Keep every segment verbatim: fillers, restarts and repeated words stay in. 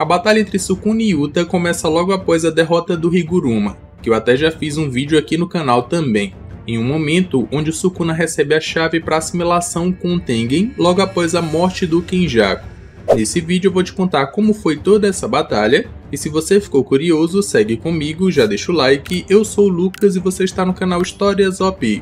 A batalha entre Sukuna e Yuta começa logo após a derrota do Higuruma, que eu até já fiz um vídeo aqui no canal também, em um momento onde o Sukuna recebe a chave para assimilação com o Tengen logo após a morte do Kenjaku. Nesse vídeo eu vou te contar como foi toda essa batalha, e se você ficou curioso, segue comigo, já deixa o like. Eu sou o Lucas e você está no canal Histórias O P.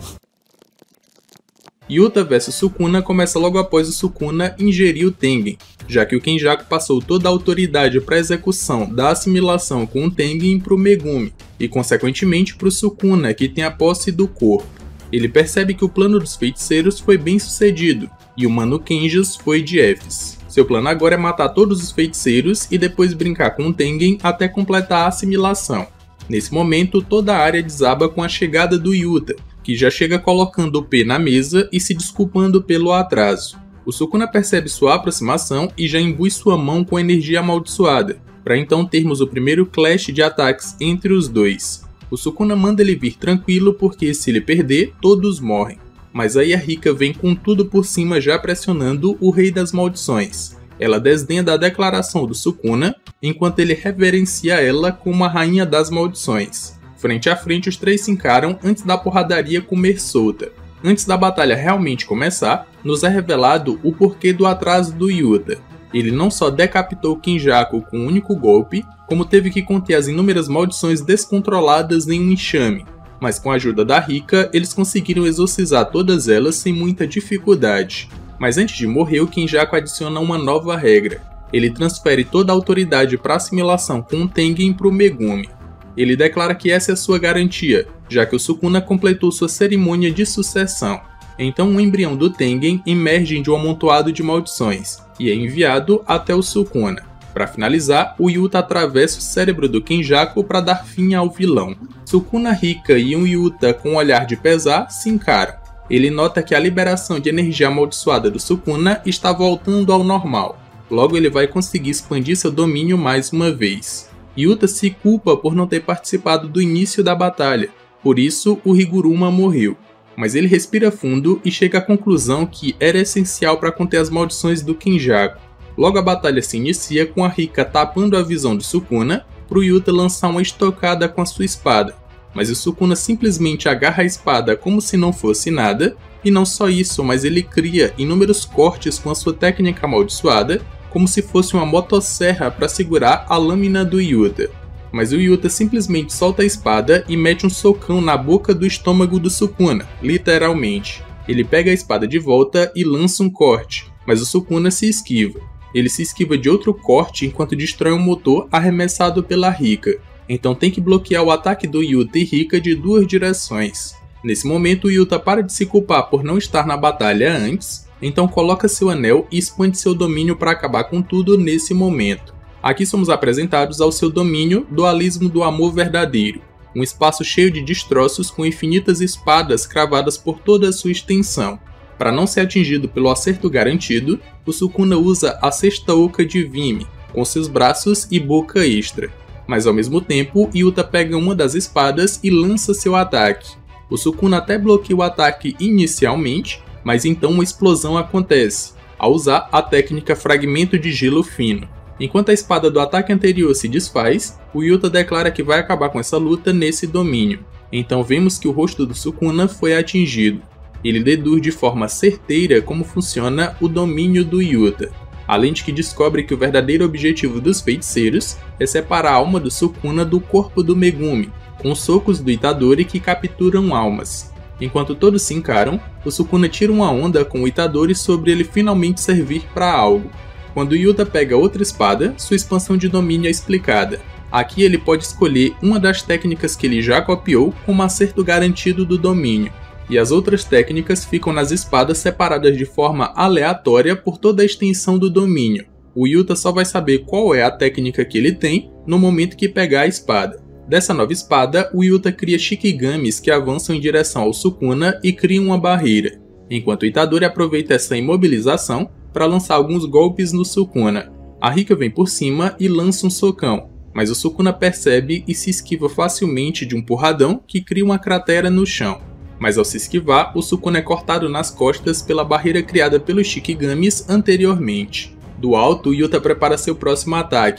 Yuta versus Sukuna começa logo após o Sukuna ingerir o Tengen, já que o Kenjaku passou toda a autoridade para a execução da assimilação com o Tengen para o Megumi, e consequentemente para o Sukuna, que tem a posse do corpo. Ele percebe que o plano dos feiticeiros foi bem sucedido, e o Mano Kenjas foi de Fs. Seu plano agora é matar todos os feiticeiros e depois brincar com o Tengen até completar a assimilação. Nesse momento, toda a área desaba com a chegada do Yuta, que já chega colocando o P na mesa e se desculpando pelo atraso. O Sukuna percebe sua aproximação e já imbui sua mão com energia amaldiçoada, para então termos o primeiro clash de ataques entre os dois. O Sukuna manda ele vir tranquilo porque se ele perder, todos morrem. Mas aí a Rika vem com tudo por cima já pressionando o Rei das Maldições. Ela desdenha da declaração do Sukuna, enquanto ele reverencia ela como a Rainha das Maldições. Frente a frente os três se encaram antes da porradaria comer solta. Antes da batalha realmente começar, nos é revelado o porquê do atraso do Yuta. Ele não só decapitou Kenjaku com um único golpe, como teve que conter as inúmeras maldições descontroladas em um enxame. Mas com a ajuda da Rika, eles conseguiram exorcizar todas elas sem muita dificuldade. Mas antes de morrer, o Kenjaku adiciona uma nova regra. Ele transfere toda a autoridade para assimilação com o Tengen para o Megumi. Ele declara que essa é a sua garantia, já que o Sukuna completou sua cerimônia de sucessão. Então um embrião do Tengen emerge de um amontoado de maldições, e é enviado até o Sukuna. Para finalizar, o Yuta atravessa o cérebro do Kenjaku para dar fim ao vilão. Sukuna, Rika e um Yuta com um olhar de pesar se encaram. Ele nota que a liberação de energia amaldiçoada do Sukuna está voltando ao normal. Logo ele vai conseguir expandir seu domínio mais uma vez. Yuta se culpa por não ter participado do início da batalha, por isso o Higuruma morreu. Mas ele respira fundo e chega à conclusão que era essencial para conter as maldições do Kenjaku. Logo a batalha se inicia com a Rika tapando a visão do Sukuna para o Yuta lançar uma estocada com a sua espada. Mas o Sukuna simplesmente agarra a espada como se não fosse nada, e não só isso, mas ele cria inúmeros cortes com a sua técnica amaldiçoada, como se fosse uma motosserra para segurar a lâmina do Yuta. Mas o Yuta simplesmente solta a espada e mete um socão na boca do estômago do Sukuna, literalmente. Ele pega a espada de volta e lança um corte, mas o Sukuna se esquiva. Ele se esquiva de outro corte enquanto destrói um motor arremessado pela Rika. Então tem que bloquear o ataque do Yuta e Rika de duas direções. Nesse momento o Yuta para de se culpar por não estar na batalha antes, então coloca seu anel e expande seu domínio para acabar com tudo nesse momento. Aqui somos apresentados ao seu domínio Dualismo do Amor Verdadeiro, um espaço cheio de destroços com infinitas espadas cravadas por toda a sua extensão. Para não ser atingido pelo acerto garantido, o Sukuna usa a Sexta Oca de Vime, com seus braços e boca extra. Mas ao mesmo tempo, Yuta pega uma das espadas e lança seu ataque. O Sukuna até bloqueia o ataque inicialmente, mas então uma explosão acontece, ao usar a técnica Fragmento de Gelo Fino. Enquanto a espada do ataque anterior se desfaz, o Yuta declara que vai acabar com essa luta nesse domínio. Então vemos que o rosto do Sukuna foi atingido. Ele deduz de forma certeira como funciona o domínio do Yuta, além de que descobre que o verdadeiro objetivo dos feiticeiros é separar a alma do Sukuna do corpo do Megumi, com socos do Itadori que capturam almas. Enquanto todos se encaram, o Sukuna tira uma onda com o Itadori sobre ele finalmente servir para algo. Quando Yuta pega outra espada, sua expansão de domínio é explicada. Aqui ele pode escolher uma das técnicas que ele já copiou como acerto garantido do domínio, e as outras técnicas ficam nas espadas separadas de forma aleatória por toda a extensão do domínio. O Yuta só vai saber qual é a técnica que ele tem no momento que pegar a espada. Dessa nova espada, o Yuta cria Shikigamis que avançam em direção ao Sukuna e criam uma barreira, enquanto o Itadori aproveita essa imobilização para lançar alguns golpes no Sukuna. A Rika vem por cima e lança um socão, mas o Sukuna percebe e se esquiva facilmente de um porradão que cria uma cratera no chão. Mas ao se esquivar, o Sukuna é cortado nas costas pela barreira criada pelos Shikigamis anteriormente. Do alto, Yuta prepara seu próximo ataque,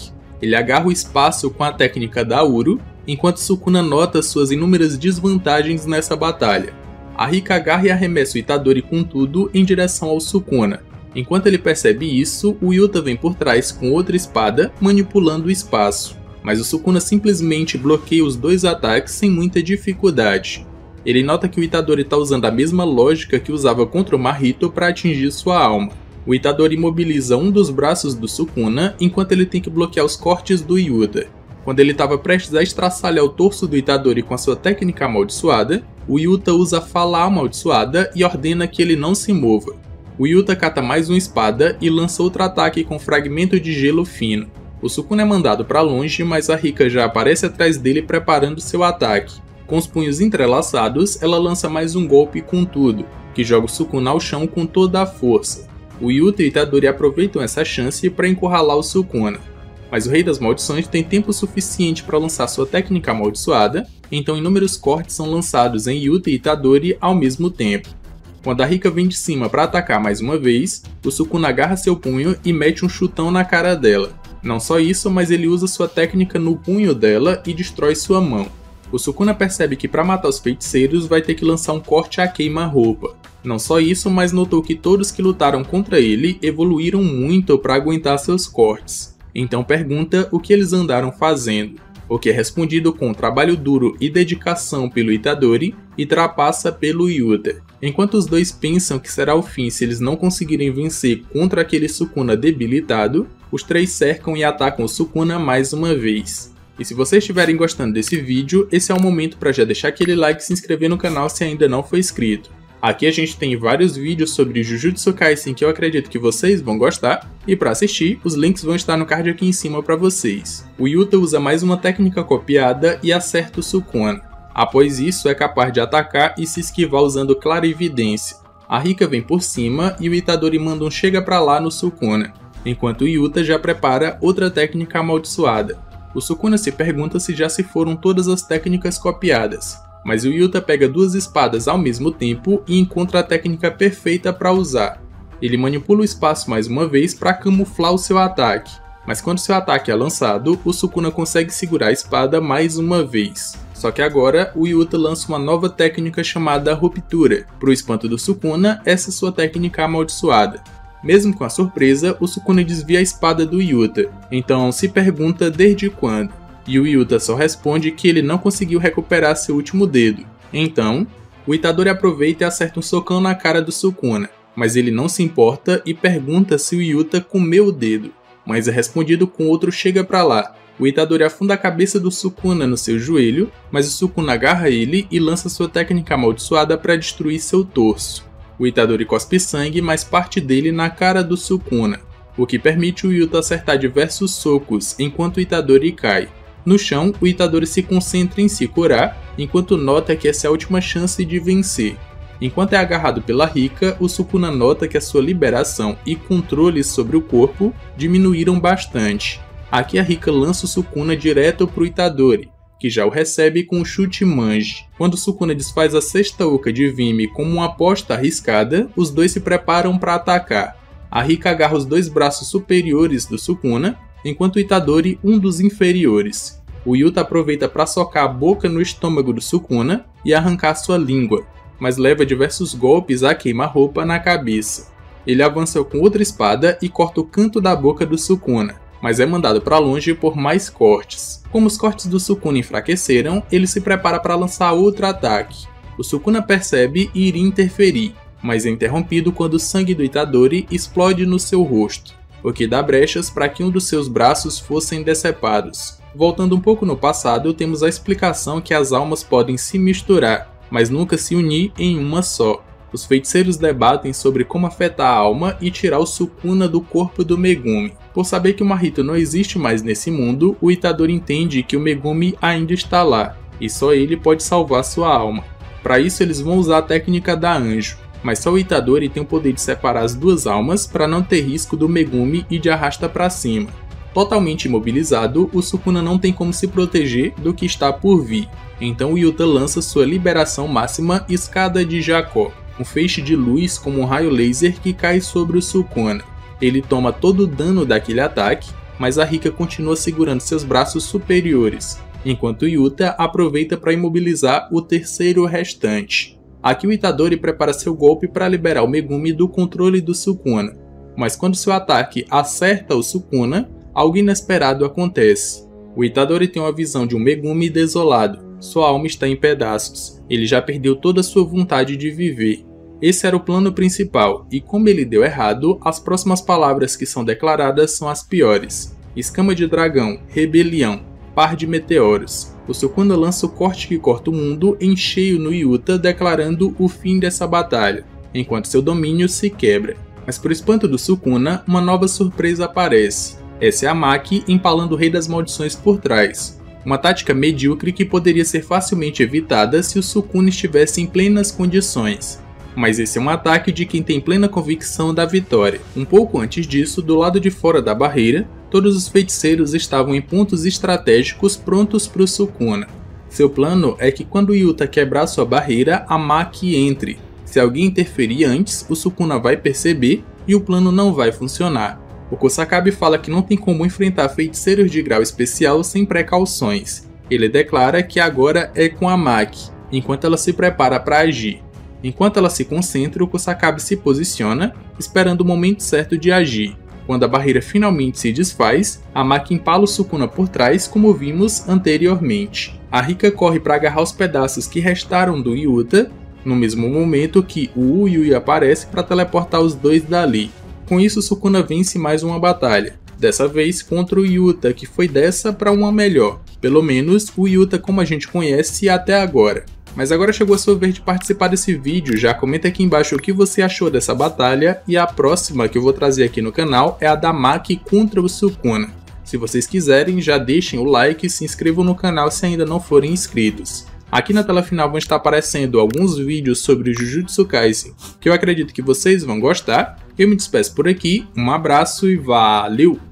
Ele agarra o espaço com a técnica da Uro, enquanto Sukuna nota suas inúmeras desvantagens nessa batalha. A Rika agarra e arremessa o Itadori com tudo em direção ao Sukuna. Enquanto ele percebe isso, o Yuta vem por trás com outra espada, manipulando o espaço. Mas o Sukuna simplesmente bloqueia os dois ataques sem muita dificuldade. Ele nota que o Itadori está usando a mesma lógica que usava contra o Mahito para atingir sua alma. O Itadori imobiliza um dos braços do Sukuna, enquanto ele tem que bloquear os cortes do Yuta. Quando ele estava prestes a estraçalhar o torso do Itadori com a sua técnica amaldiçoada, o Yuta usa a fala amaldiçoada e ordena que ele não se mova. O Yuta cata mais uma espada e lança outro ataque com fragmento de gelo fino. O Sukuna é mandado para longe, mas a Rika já aparece atrás dele preparando seu ataque. Com os punhos entrelaçados, ela lança mais um golpe com tudo, que joga o Sukuna ao chão com toda a força. O Yuta e o Itadori aproveitam essa chance para encurralar o Sukuna. Mas o Rei das Maldições tem tempo suficiente para lançar sua técnica amaldiçoada, então inúmeros cortes são lançados em Yuta e Itadori ao mesmo tempo. Quando a Rika vem de cima para atacar mais uma vez, o Sukuna agarra seu punho e mete um chutão na cara dela. Não só isso, mas ele usa sua técnica no punho dela e destrói sua mão. O Sukuna percebe que para matar os feiticeiros vai ter que lançar um corte a queima-roupa. Não só isso, mas notou que todos que lutaram contra ele evoluíram muito para aguentar seus cortes. Então pergunta o que eles andaram fazendo, o que é respondido com trabalho duro e dedicação pelo Itadori e trapassa pelo Yuta. Enquanto os dois pensam que será o fim se eles não conseguirem vencer contra aquele Sukuna debilitado, os três cercam e atacam o Sukuna mais uma vez. E se vocês estiverem gostando desse vídeo, esse é o momento para já deixar aquele like e se inscrever no canal se ainda não for inscrito. Aqui a gente tem vários vídeos sobre Jujutsu Kaisen que eu acredito que vocês vão gostar, e para assistir, os links vão estar no card aqui em cima para vocês. O Yuta usa mais uma técnica copiada e acerta o Sukuna. Após isso, é capaz de atacar e se esquivar usando clarividência. A Rika vem por cima e o Itadori manda um chega pra lá no Sukuna, enquanto o Yuta já prepara outra técnica amaldiçoada. O Sukuna se pergunta se já se foram todas as técnicas copiadas, mas o Yuta pega duas espadas ao mesmo tempo e encontra a técnica perfeita para usar. Ele manipula o espaço mais uma vez para camuflar o seu ataque, mas quando seu ataque é lançado, o Sukuna consegue segurar a espada mais uma vez. Só que agora, o Yuta lança uma nova técnica chamada Ruptura. Para o espanto do Sukuna, essa é sua técnica amaldiçoada. Mesmo com a surpresa, o Sukuna desvia a espada do Yuta, então se pergunta desde quando. E o Yuta só responde que ele não conseguiu recuperar seu último dedo. Então, o Itadori aproveita e acerta um socão na cara do Sukuna, mas ele não se importa e pergunta se o Yuta comeu o dedo, mas é respondido com outro chega pra lá. O Itadori afunda a cabeça do Sukuna no seu joelho, mas o Sukuna agarra ele e lança sua técnica amaldiçoada para destruir seu torso. O Itadori cospe sangue, mas parte dele na cara do Sukuna, o que permite o Yuta acertar diversos socos enquanto o Itadori cai. No chão, o Itadori se concentra em se curar, enquanto nota que essa é a última chance de vencer. Enquanto é agarrado pela Rika, o Sukuna nota que a sua liberação e controle sobre o corpo diminuíram bastante. Aqui a Rika lança o Sukuna direto para o Itadori, que já o recebe com um chute manji. Quando o Sukuna desfaz a sexta oca de Vime como uma aposta arriscada, os dois se preparam para atacar. A Rika agarra os dois braços superiores do Sukuna, enquanto o Itadori um dos inferiores. O Yuta aproveita para socar a boca no estômago do Sukuna e arrancar sua língua, mas leva diversos golpes a queima-roupa na cabeça. Ele avança com outra espada e corta o canto da boca do Sukuna, mas é mandado para longe por mais cortes. Como os cortes do Sukuna enfraqueceram, ele se prepara para lançar outro ataque. O Sukuna percebe e iria interferir, mas é interrompido quando o sangue do Itadori explode no seu rosto, o que dá brechas para que um dos seus braços fossem decepados. Voltando um pouco no passado, temos a explicação que as almas podem se misturar, mas nunca se unir em uma só. Os feiticeiros debatem sobre como afetar a alma e tirar o Sukuna do corpo do Megumi. Por saber que o Mahito não existe mais nesse mundo, o Itadori entende que o Megumi ainda está lá, e só ele pode salvar sua alma. Para isso eles vão usar a técnica da Anjo, mas só o Itadori tem o poder de separar as duas almas para não ter risco do Megumi ir de arrasta para cima. Totalmente imobilizado, o Sukuna não tem como se proteger do que está por vir, então o Yuta lança sua liberação máxima Escada de Jacó, um feixe de luz como um raio laser que cai sobre o Sukuna. Ele toma todo o dano daquele ataque, mas a Rika continua segurando seus braços superiores, enquanto Yuta aproveita para imobilizar o terceiro restante. Aqui o Itadori prepara seu golpe para liberar o Megumi do controle do Sukuna, mas quando seu ataque acerta o Sukuna, algo inesperado acontece. O Itadori tem uma visão de um Megumi desolado, sua alma está em pedaços, ele já perdeu toda a sua vontade de viver. Esse era o plano principal, e como ele deu errado, as próximas palavras que são declaradas são as piores. Escama de dragão, rebelião, par de meteoros. O Sukuna lança o corte que corta o mundo em cheio no Yuta, declarando o fim dessa batalha, enquanto seu domínio se quebra. Mas por espanto do Sukuna, uma nova surpresa aparece. Essa é a Maki empalando o Rei das Maldições por trás. Uma tática medíocre que poderia ser facilmente evitada se o Sukuna estivesse em plenas condições. Mas esse é um ataque de quem tem plena convicção da vitória. Um pouco antes disso, do lado de fora da barreira, todos os feiticeiros estavam em pontos estratégicos prontos para o Sukuna. Seu plano é que quando o Yuta quebrar sua barreira, a Maki entre. Se alguém interferir antes, o Sukuna vai perceber e o plano não vai funcionar. O Kusakabe fala que não tem como enfrentar feiticeiros de grau especial sem precauções. Ele declara que agora é com a Maki, enquanto ela se prepara para agir. Enquanto ela se concentra, o Kusakabe se posiciona, esperando o momento certo de agir. Quando a barreira finalmente se desfaz, a Maki empala o Sukuna por trás, como vimos anteriormente. A Rika corre para agarrar os pedaços que restaram do Yuta, no mesmo momento que o Uyui aparece para teleportar os dois dali. Com isso, o Sukuna vence mais uma batalha, dessa vez contra o Yuta, que foi dessa para uma melhor. Pelo menos o Yuta como a gente conhece até agora. Mas agora chegou a sua vez de participar desse vídeo, já comenta aqui embaixo o que você achou dessa batalha, e a próxima que eu vou trazer aqui no canal é a da Maki contra o Sukuna. Se vocês quiserem, já deixem o like e se inscrevam no canal se ainda não forem inscritos. Aqui na tela final vão estar aparecendo alguns vídeos sobre o Jujutsu Kaisen, que eu acredito que vocês vão gostar. Eu me despeço por aqui, um abraço e valeu!